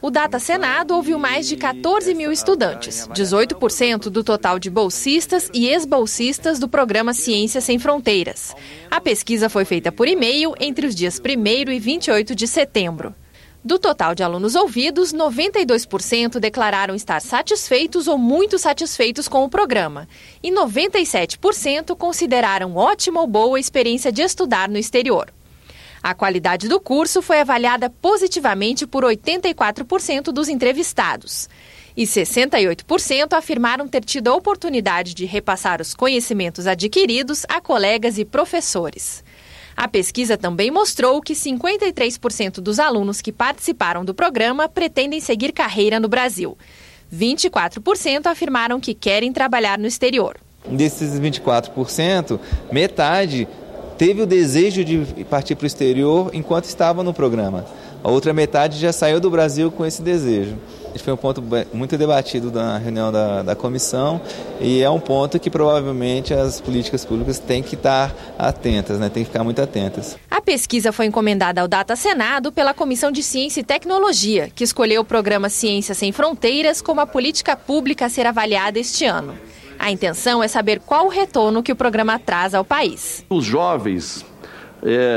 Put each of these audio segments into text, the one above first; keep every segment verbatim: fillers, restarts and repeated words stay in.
O Data Senado ouviu mais de quatorze mil estudantes, dezoito por cento do total de bolsistas e ex-bolsistas do programa Ciência Sem Fronteiras. A pesquisa foi feita por e-mail entre os dias primeiro e vinte e oito de setembro. Do total de alunos ouvidos, noventa e dois por cento declararam estar satisfeitos ou muito satisfeitos com o programa e noventa e sete por cento consideraram ótima ou boa a experiência de estudar no exterior. A qualidade do curso foi avaliada positivamente por oitenta e quatro por cento dos entrevistados e sessenta e oito por cento afirmaram ter tido a oportunidade de repassar os conhecimentos adquiridos a colegas e professores. A pesquisa também mostrou que cinquenta e três por cento dos alunos que participaram do programa pretendem seguir carreira no Brasil. vinte e quatro por cento afirmaram que querem trabalhar no exterior. Desses vinte e quatro por cento, metade teve o desejo de partir para o exterior enquanto estava no programa. A outra metade já saiu do Brasil com esse desejo. Esse foi um ponto muito debatido na reunião da, da comissão e é um ponto que provavelmente as políticas públicas têm que estar atentas, né? Têm que ficar muito atentas. A pesquisa foi encomendada ao Data Senado pela Comissão de Ciência e Tecnologia, que escolheu o programa Ciência Sem Fronteiras como a política pública a ser avaliada este ano. A intenção é saber qual o retorno que o programa traz ao país. Os jovens é,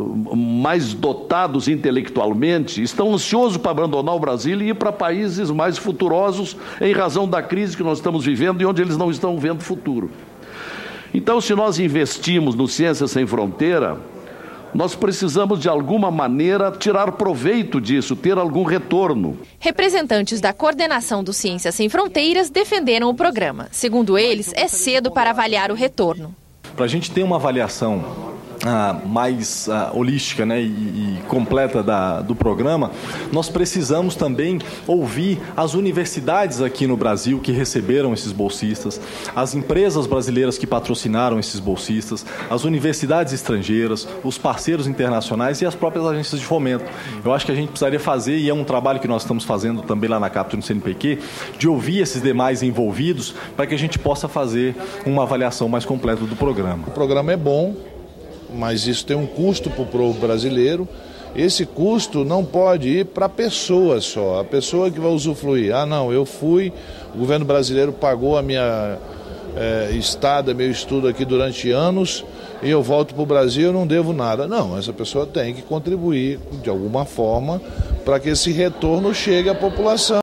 mais dotados intelectualmente estão ansiosos para abandonar o Brasil e ir para países mais futurosos em razão da crise que nós estamos vivendo e onde eles não estão vendo futuro. Então, se nós investimos no Ciência Sem Fronteira, nós precisamos, de alguma maneira, tirar proveito disso, ter algum retorno. Representantes da coordenação do Ciência Sem Fronteiras defenderam o programa. Segundo eles, é cedo para avaliar o retorno. Para a gente ter uma avaliação ah, mais ah, holística, né, e, e completa da, do programa, nós precisamos também ouvir as universidades aqui no Brasil que receberam esses bolsistas, as empresas brasileiras que patrocinaram esses bolsistas, as universidades estrangeiras, os parceiros internacionais e as próprias agências de fomento. Eu acho que a gente precisaria fazer, e é um trabalho que nós estamos fazendo também lá na Capta no C N Pq, de ouvir esses demais envolvidos para que a gente possa fazer uma avaliação mais completa do programa. O programa é bom, mas isso tem um custo para o povo brasileiro. Esse custo não pode ir para a pessoa só, a pessoa que vai usufruir. Ah, não, eu fui, o governo brasileiro pagou a minha é, estada, meu estudo aqui durante anos e eu volto para o Brasil e eu não devo nada. Não, essa pessoa tem que contribuir de alguma forma para que esse retorno chegue à população.